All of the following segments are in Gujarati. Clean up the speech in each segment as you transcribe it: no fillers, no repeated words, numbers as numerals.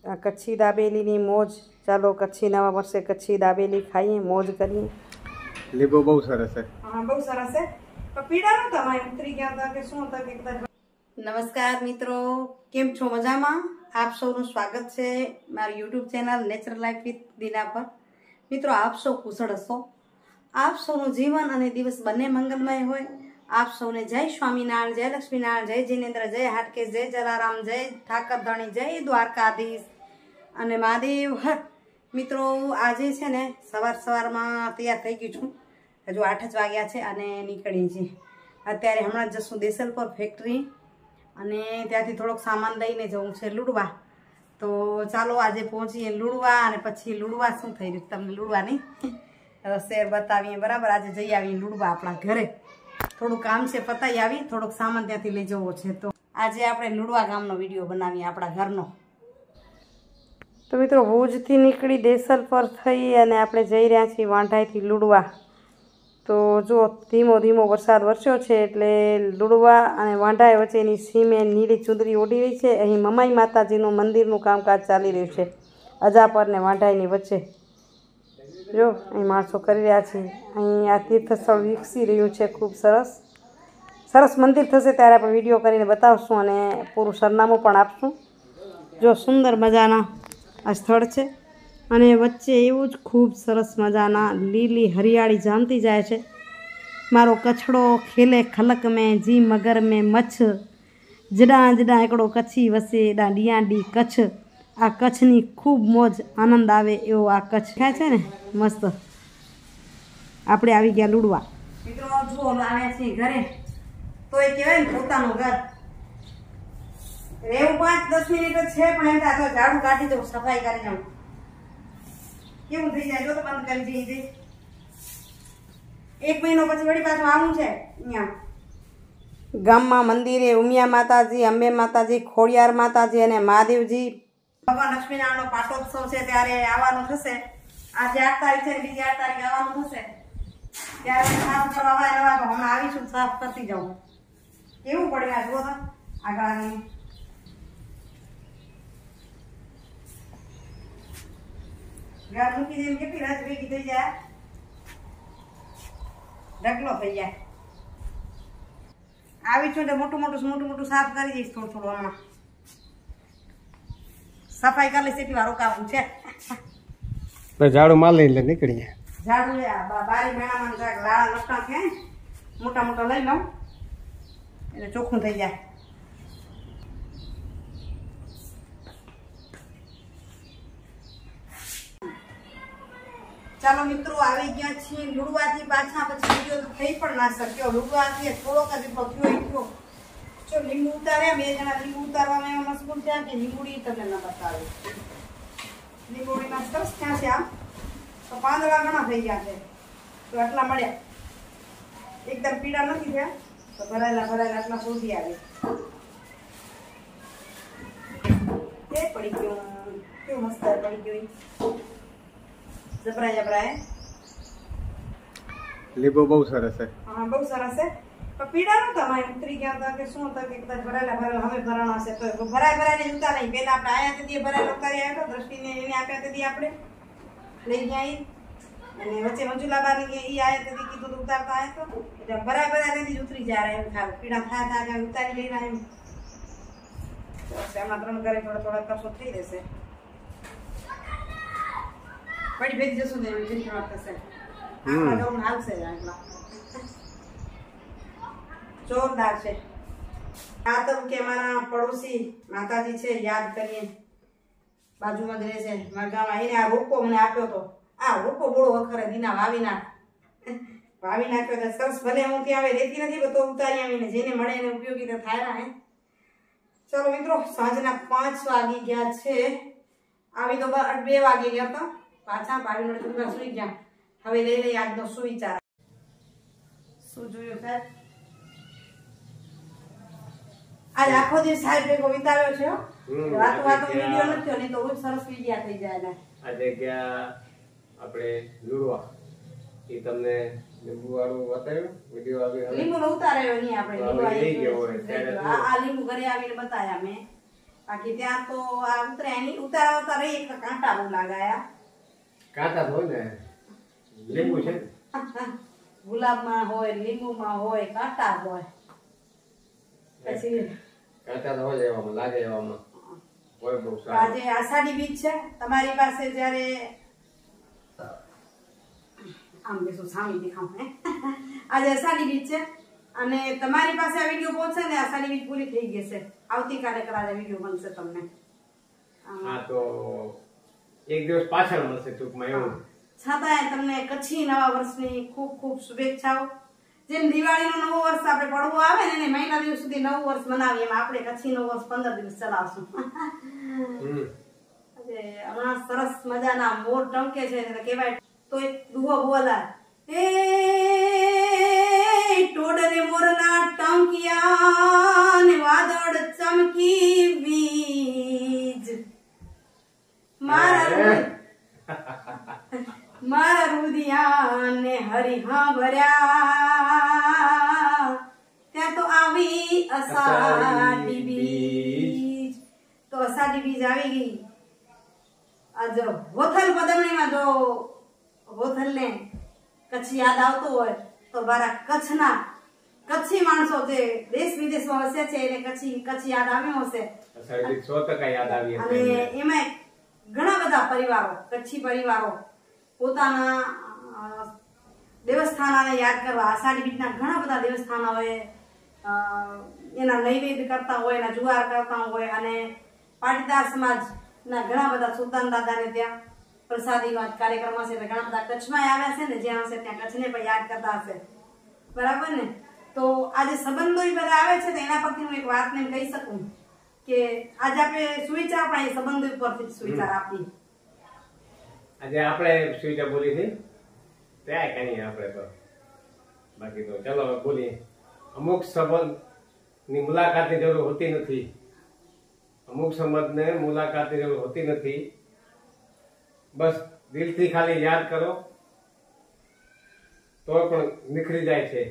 આ કચ્છી દાબેલીની મોજ. ચાલો કચ્છી નવા વર્ષે કચ્છી દાબેલી ખાઈએ, મોજ કરીએ. લીંબુ બહુ સરસ છે. હા બહુ સરસ છે. પણ પીડા નતા માય ઉતરી ગયા હતા કે શું હતા કે કદાચ. નમસ્કાર મિત્રો, કેમ છો? મજામાં? આપ સૌનું સ્વાગત છે મારી YouTube channel natural life with Dina પર. મિત્રો, આપ સૌ કુશળ હશો. આપ સૌનું જીવન અને દિવસ બંને મંગલમય હોય. આપ સૌને જય સ્વામિનારાયણ, જય લક્ષ્મીનારાયણ, જય જિનેન્દ્ર, જય હાટકેશ, જય જલારામ, જય ઠાકરધણી, જય દ્વારકાધીશ અને મહાદેવ હર. મિત્રો, આજે છે ને સવારમાં તૈયાર થઈ ગયું છું. હજુ 8 જ વાગ્યા છે અને નીકળી છે. અત્યારે હમણાં જશું દેસલપર ફેક્ટરી અને ત્યાંથી થોડોક સામાન લઈને જવું છે લુડવા. તો ચાલો આજે પહોંચીએ લુડવા અને પછી લુડવા શું થઈ રહ્યું તમને લુડવાની શેર બતાવીએ. બરાબર, આજે જઈ આવીએ લુડવા આપણા ઘરે. થોડું કામ છે, પતાવી આવી. થોડોક સામાન ત્યાંથી લઈ જવો છે. તો આજે આપણે લુડવા ગામનો વિડીયો બનાવીએ, આપણા ઘરનો. તો મિત્રો, ભુજથી નીકળી દેસલપર થઈ અને આપણે જઈ રહ્યા છીએ વાંઢાઈથી લુડવા. તો જો ધીમો ધીમો વરસાદ વરસ્યો છે એટલે લુડવા અને વાંઢાઈ વચ્ચેની સીમે નીલી ચુંદડી ઓઢી રહી છે. અહીં મમાઈ માતાજીનું મંદિરનું કામકાજ ચાલી રહ્યું છે અજાપર ને વાંઢાઈની વચ્ચે. જો અહીં માણસો કરી રહ્યા છે. અહીં આ તીર્થસ્થળ વિકસી રહ્યું છે. ખૂબ સરસ મંદિર થશે ત્યારે આપણે વિડીયો કરીને બતાવશું અને પૂરું સરનામું પણ આપશું. જો સુંદર મજાના આ સ્થળ છે અને વચ્ચે એવું જ ખૂબ સરસ મજાના લીલી હરિયાળી જામતી જાય છે. મારો કચ્છડો ખેલે ખલક મેં જી મગર મેં મચ્છ જડા જડા એકડો કચ્છી વસે ડાંડિયા ડી કચ્છ. આ કચ્છની ખૂબ મોજ આનંદ આવે એવો આ કચ્છ થાય છે ને મસ્ત. આપણે આવી ગયા લુડવા. મિત્રો જુઓ, આવ્યા છીએ ઘરે. તો એ કહેવાય ને પોતાનું ઘર. રેવું 5-10 મિનિટ જ છે પણ એમ થાય તો ઝાડુ કાઢી દઉં, સફાઈ કરી જાઉં. કેવું થઈ જાય જો તો બંધ કરી જઈએ. 1 મહિનો પછી વળી પાછું આવું છે અહીંયા ગામમાં મંદિરે. ઉમિયા માતાજી, અંબે માતાજી, ખોડિયાર માતાજી અને મહાદેવજી. ભગવાન લક્ષ્મીનારાયણનો પાટોત્સવ છે ત્યારે આવવાનું થશે. આજે 8 તારીખ છે, બીજી 8 તારીખે આવવાનું થશે ત્યારે સાફ કરવા નવા. તો હમણાં આવીશું, સાફ કરતી જાઉં. કેવું પડે આ જુઓ તો આગળ ગાળ મૂકી દઈને કેટલી રાત ભેગી થઈ જાય, ઢગલો થઈ જાય. આવી છું એટલે મોટું સાફ કરી દઈશ. થોડું હમણાં સફાઈ કરી લઈશ. એટલી વાર રોકાવું છે. ઝાડુ માર લઈને નીકળીએ. ઝાડુ બારી મેણામાં લાળા લટા છે મોટા લઈ લઉં એટલે ચોખ્ખું થઈ જાય. ચાલો મિત્રો, આવી ગયા છીએ લુડવાથી પાછા. પછી વિડીયો થઈ પણ ના શક્યો. લુડવાથી થોડોક જ થયો. જો લીંબુ ઉતાર્યા, 2 જણા લીંબુ ઉતારવામાં એમાં મશગુલ થયા કે લીંબુડી તમને ન બતાવે. લીંબુડીમાં સરસ થયા છે. આમ તો પાંદડા ઘણા થઈ ગયા છે. તો આટલા મળ્યા, એકદમ પીડા નથી થયા. તો ભરાયેલા આટલા શોધી આવે. તે પડી ગયું, કેવું મસ્ત પડી ગયું. જબરાય લીંબુ બહુ સરસ છે. હા બહુ સરસ છે. પણ પીડા નતા માય ઉતરી ગયા હતા કે શું હતા કે કદાચ ભરાયેલા હવે ભરાણા છે. તો ભરાય જતા નહીં. પેલા આપણે આયા તેથી ભરાયેલા ઉતારી આવ્યા હતા. દ્રષ્ટિને એને આપ્યા તેથી આપણે લઈ ગયા. અને વચ્ચે મંજુલાબાની એ આયા તેથી કીધું ઉતારતા આવ્યા તો એટલે ભરાય તેથી ઉતરી જાય. એમ થાય પીડા થાય ઉતારી લઈને એમ. એમાં 3 ઘરે થોડા કરશો થઈ જશે. પડી ભેગી જશું ને જેની વાત થશે. હાલશે આટલા જોરદાર છે. આ તો કે મારા પડોશી માતાજી છે, યાદ કરીએ. બાજુમાં જ રહે છે મારા ગામમાં. એને આ રોકો મને આપ્યો હતો. આ રોકો બોળો વખરે દીના વાવી નાખ્યો તો સરસ. ભલે હું ત્યાં આવે રેતી નથી તો ઉતારી આવીને જેને મળે એને ઉપયોગી તો થાય ને. ચલો મિત્રો, સાંજના 5 વાગી ગયા છે. આવી તો 2 વાગી ગયા હતા. પાછા પાડી મળે તો સુઈ ગયા. હવે લઈ આજનો સુવિચાર. શું જોયું સાહેબ? આજ આખો દિવસ સાહેબ ભેગો વિતાવ્યો છે. વાતો વિડીયો નથી નહીં તો સરસ વિડીયા થઈ જાય. આજે ગયા આપણે લુડવા. એ તમને લીંબુ વાળું બતાવ્યું વિડીયો આવ્યો. લીંબુ ઉતાર્યો નહીં આપણે. આ લીંબુ ઘરે આવીને બતાવ્યા મેં. બાકી ત્યાં તો આ ઉતર્યા નહીં, ઉતારતા રહી કાંટા બહુ લાગાયા. કાંટા તો હોય ને, લીંબુ છે ને. ગુલાબમાં હોય, લીંબુમાં હોય, કાંટા હોય. પછી કાંટા તો હોય એવામાં, લાગે એવામાં. હોય બહુ સારું. આજે આષાઢી બીજ છે. તમારી પાસે જ્યારે આમ બેસો સામી દેખાવ હે આજે અષાઢી બીજ છે અને તમારી પાસે આ વિડીયો પહોંચે ને અષાઢી બીજ પૂરી થઈ ગઈ છે. આવતીકાલે કદાચ વિડીયો બનશે તમને. હા તો એક દિવસ પાછળ મળશે ટૂંકમાં એવું. છતાંય તમને કચ્છી નવા વર્ષની ખૂબ ખૂબ શુભેચ્છાઓ. જેમ દિવાળીનો નવો વર્ષ આપણે પડવો આવે ને એને મહિના દિવસ સુધી નવું વર્ષ મનાવીએ, એમ આપણે કચ્છી નવું વર્ષ 15 દિવસ ચલાવશું. હમણાં સરસ મજાના મોર ટંકે છે એટલે કહેવાય તો એક દુહો બોલા, એ ટોડરે મોરના ટંકિયા ને વાદળ ચમકી વીજ મારા રુદિયા ને હરિહા ભર્યા ત્યાં તો આવી અષાઢી બીજ. તો અષાઢી બીજ આવી ગઈ. આજ હોથલ પદમણીમાં જો હોથલ ને કચ્છ યાદ આવતો હોય તો મારા કચ્છના કચ્છી માણસો જે દેશ વિદેશમાં વસે છે એને કચ્છ યાદ આવ્યો હશે. અષાઢી 100% યાદ આવી હશે. અને એમાં ઘણા બધા પરિવારો, કચ્છી પરિવારો પોતાના દેવસ્થાનને યાદ કરવા અષાઢી બીજના ઘણા બધા દેવસ્થાનોએ એના નૈવેદ્ય કરતા હોય, એના જુવાર કરતા હોય અને પાટીદાર સમાજના ઘણા બધા સુલતાન દાદાને ત્યાં પ્રસાદીનો કાર્યક્રમ હશે એટલે ઘણા બધા કચ્છમાં આવ્યા છે ને, જ્યાં હશે ત્યાં કચ્છને પણ યાદ કરતા હશે. બરાબર ને? તો આજે સંબંધો બધા આવે છે તો એના પરથી હું એક વાત ને કહી શકું કે આજે આપણે સુવિચાર પણ એ સંબંધો પરથી સુવિચાર આપીએ. આજે આપણે સુવિચાર બોલી હતી ત્યાં કઈ આપણે તો બાકી તો ચલો બોલીએ. અમુક સંબંધની મુલાકાતની જરૂર હોતી નથી. અમુક સંબંધને મુલાકાતની જરૂર હોતી નથી. બસ દિલથી ખાલી યાદ કરો તો પણ નીકળી જાય છે.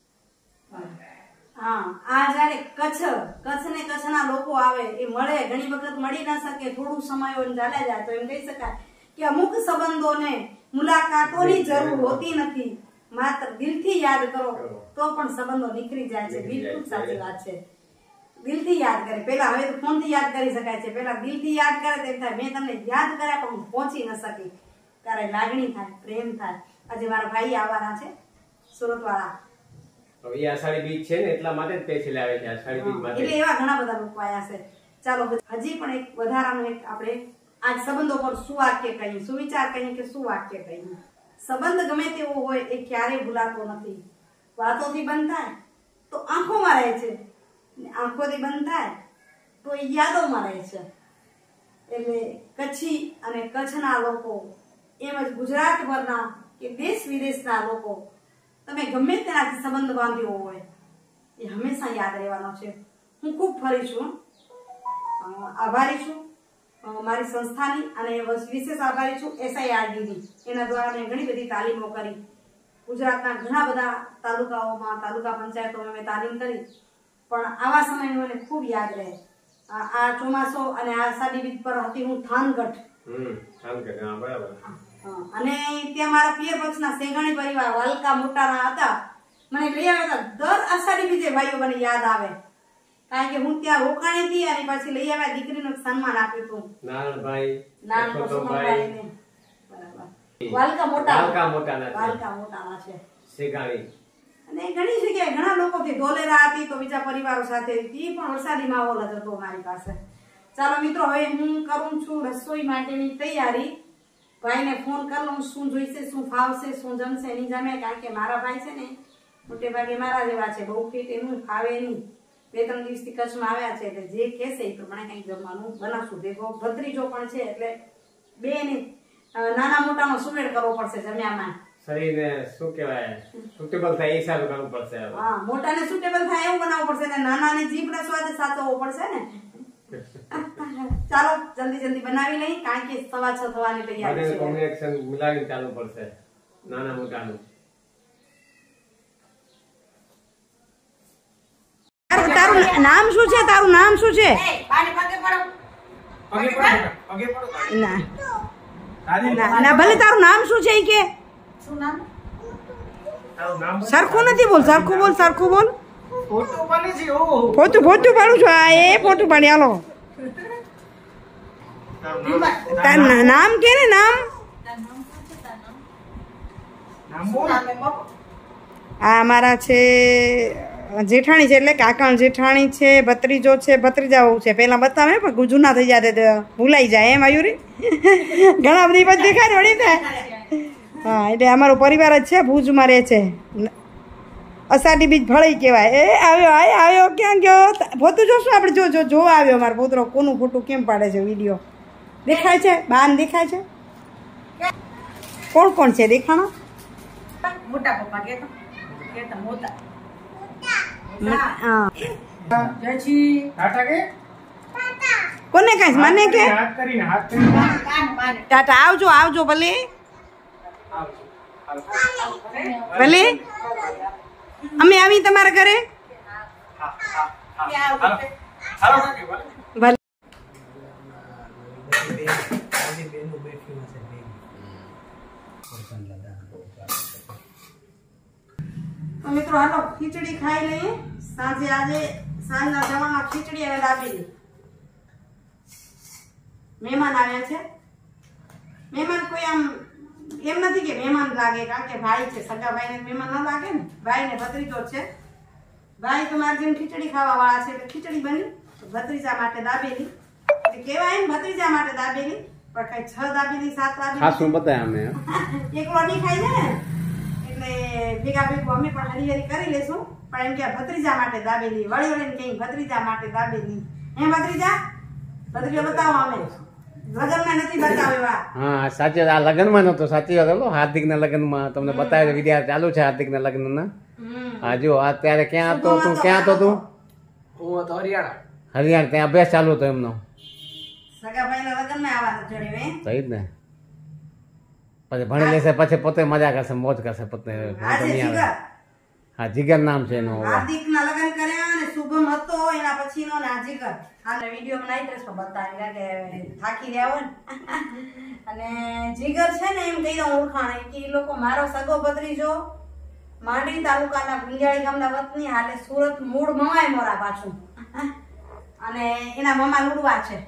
હા, આ જયારે કચ્છ ને કચ્છના લોકો આવે એ મળે, ઘણી વખત મળી ના શકે, થોડું સમય ચાલ્યા જાય તો એમ કહી શકાય કે અમુક સંબંધોને મુલાકાતોની જરૂર હોતી નથી. માત્ર દિલથી યાદ કરો તો પણ સંબંધો નીકળી જાય છે. બિલકુલ સાચી વાત છે. દિલથી યાદ કરે. પેલા હવે તો ફોનથી યાદ કરી શકાય છે, પેલા દિલથી યાદ કરે તો એમ થાય મેં તમને યાદ કર્યા પણ હું પહોંચી ન શકી. ત્યારે લાગણી થાય, પ્રેમ થાય. આજે મારા ભાઈ આવવાના છે સુરત વાળા. હવે આ અષાઢી બીજ છે ને એટલા માટે જ સ્પેશિયલ આવે છે અષાઢી બીજ માટે. એટલે એવા ઘણા બધા લોકો આયા છે. ચાલો હજી પણ એક વધારાનું એક આપણે આ સંબંધો પર શું વાક્ય કહીએ, સુવિચાર કહીએ કે શું વાક્ય કહીએ. સંબંધ ગમે તેવો હોય એ ક્યારેય ભૂલાતો નથી. વાતોથી બંધ થાય તો આંખોમાં રહે છે, આંખોથી બંધ થાય તો યાદોમાં રહે છે. એટલે કચ્છી અને કચ્છના લોકો એમજ ગુજરાતભરના કે દેશ વિદેશના લોકો તમે ગમે તેનાથી સંબંધ બાંધ્યો હોય એ હંમેશા યાદ રહેવાનો છે. હું ખૂબ ફરી છું, આભારી છું મારી સંસ્થાની અને વિશેષ આભારી છું SIRDની. એના દ્વારા મેં ઘણી બધી તાલીમો કરી. ગુજરાતના ઘણા બધા તાલુકાઓમાં, તાલુકા પંચાયતોમાં મેં તાલીમ કરી. પણ આવા સમય મને ખૂબ યાદ રહે. આ ચોમાસો અને આ અષાઢી બીજ પર હતી હું થાનગઢ. બરાબર. અને ત્યાં મારા પિયર પક્ષના સેગણી પરિવાર વાલકા મોટાના હતા. મને લઈ આવ્યા હતા. દર અષાઢી બીજે ભાઈઓ મને યાદ આવે કારણ કે હું ત્યાં રોકાણી હતી અને પછી લઈ આવ્યા, દીકરીનું સન્માન આપ્યું હતું. નાનભાઈ વાલકા મોટાના છે સેગાણી. અને ઘણી જગ્યાએ ઘણા લોકો થી ધોલેરા હતી તો બીજા પરિવારો સાથે હતી, પણ વરસાદી માહોલ જ હતો મારી પાસે. ચાલો મિત્રો, હવે હું કરું છું રસોઈ માટેની તૈયારી. ભાઈને ફોન કરી લઉં શું જોઈશે, શું ફાવશે, શું જમશે નહીં જમે. કારણ કે મારા ભાઈ છે ને મોટે ભાગે મારા જેવા છે, બહુ ફીટ એનું ફાવે નહીં. 2-3 દિવસથી કચ્છમાં આવ્યા છે એટલે જે કહેશે એ પ્રમાણે કંઈક જમવાનું બનાવશું. ભેગો ભત્રીજો પણ છે એટલે બે ને નાના મોટાનો સુમેળ કરવો પડશે જમ્યામાં. શરીરને શું કહેવાય સુટેબલ થાય એ સારું કરવું પડશે. હા, મોટાને સુટેબલ થાય એવું બનાવવું પડશે ને નાનાને જીભના સ્વાદ સાચવવો પડશે ને. ચાલો જલ્દી બનાવી લઈ કારણ કે 6:15 થવાની તૈયારી છે. કોમ્બિનેશન મિલાવી ચાલુ પડશે નાના મોટાનું. તારું નામ શું છે? તારું નામ શું છે? ના ના ભલે તારું નામ શું છે? કે સરખું નથી બોલ, સરખું બોલ, સરખું બોલ. ફોટું પાડું છું. આ એ ફોટું પાડી. હાલો તારું નામ કે ને નામ. આ અમારા છે જેઠાણી છે, એટલે કાકા જેઠાણી છે, ભત્રીજો છે, ભત્રીજાઓ છે. પેલા બતાવે પણ જૂના થઈ જાય ભૂલાઈ જાય એમ. આયુરી ઘણા બધી પછી દેખાય વળી થાય. હા એટલે અમારો પરિવાર જ છે, ભુજમાં રહે છે. અષાઢી બીજ ભળી કહેવાય. એ આવ્યો ક્યાં ગયો? ફોટું જોશું આપણે. જો જોવા આવ્યો અમારો પુત્રો. કોનું ફોટું કેમ પાડે છે? વિડીયો દેખાય છે? બાન દેખાય છે? કોણ કોણ છે દેખાણો? મોટા પપ્પા કેતા મોટા કોને કહીશ? મને કે ટાટા. આવજો ભલે ભલે. અમે આવી તમારા ઘરે. ભલે. તો મિત્રો હાલો ખીચડી ખાઈ લઈએ. સાંજે આજે સાંજના જમવામાં ખીચડી અને દાબેલી. મહેમાન આવ્યા છે. મહેમાન કોઈ આમ એમ નથી કે મહેમાન લાગે, કારણ કે ભાઈ છે, સગા ભાઈને મહેમાન ન લાગે ને. ભાઈ ને ભત્રીજો છે. ભાઈ તો મારી જેમ ખીચડી ખાવા વાળા છે, એટલે ખીચડી બની. ભત્રીજા માટે દાબેલી. એટલે કેવાય ને ભત્રીજા માટે દાબેલી, પણ કઈ 6 દાબેલી 7 દાબેલી ખાસું બતાય અમે એકલો નહીં ખાઈ જાય ને, એટલે ભેગા ભેગું અમે પણ હરી કરી લેશું. પણ એમ કે ભત્રીજા માટે દાબેલી. વળી વળીને કઈ ભત્રીજા માટે દાબેલી. હે ભત્રીજો બતાવો. અમે લગ્નમાં નથી બતાવ્યા. હા સાચી વાત. આ લગ્નમાં નતો. સાચી વાત. હલો હાર્દિક ના લગ્નમાં તમને બતાવ્યો. વિદ્યા ચાલુ છે હાર્દિક ના લગ્ન ના. હા જો અત્યારે ક્યાં હતો તું? ક્યાં હતો તું? હું તો હરિયાણા. ત્યાં અભ્યાસ ચાલુ હતો એમનો. સગાભાઈના લગ્નમાં આવવાનું જોડ્યું. સહી જ ને. પછી ભણી લેશે, પછી પોતે મજા કરશે, મોજ કરશે પોતે. હા જીગર નામ છે એનું. હાર્દિકના લગ્ન કર્યા અને શુભમ હતો એના પછીનો ને આ જીગર. આને વિડીયો માં નાઈટ ડ્રેસમાં બતાવી કે થાકી રહ્યા હોય ને. અને જીગર છે ને એમ કહી દઉં ઓળખાણ કે એ લોકો મારો સગો ભત્રીજો માંડવી તાલુકાના ગુંજાળી ગામના વતની, હાલે સુરત મૂળ મમાય મોરા પાછું. અને એના મમા લુડવા છે.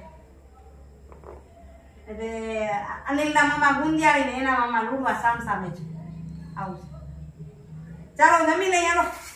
એટલે અનિલના મમા ગુંજાળી ને એના મમા લુડવા સામસામે છે. આવું ચાલો જમી લઈએ. હાલો